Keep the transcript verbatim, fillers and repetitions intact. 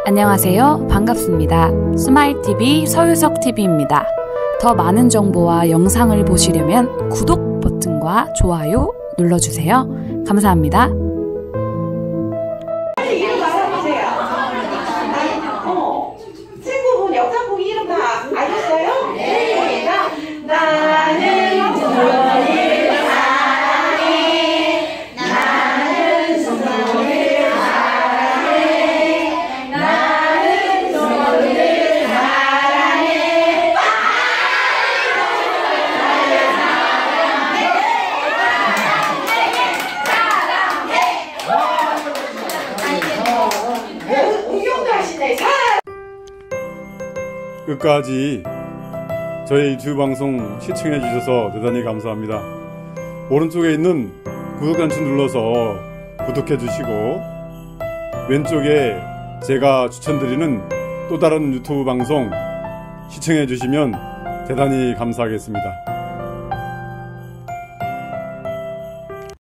안녕하세요. 반갑습니다. 스마일티비 서유석티비입니다. 더 많은 정보와 영상을 보시려면 구독 버튼과 좋아요 눌러주세요. 감사합니다. 이름 알아보세요. 어, 친구분 영상보기 이름 다 아셨어요? 네. 나는 주님을 사랑해. 나는 주님을 사랑해. 나는 주님을 사랑해. 사랑해. 응용도 하시네. 사랑. 끝까지 저희 유튜브 방송 시청해 주셔서 대단히 감사합니다. 오른쪽에 있는 구독 단추 눌러서 구독해 주시고, 왼쪽에 제가 추천드리는 또 다른 유튜브 방송 시청해 주시면 대단히 감사하겠습니다.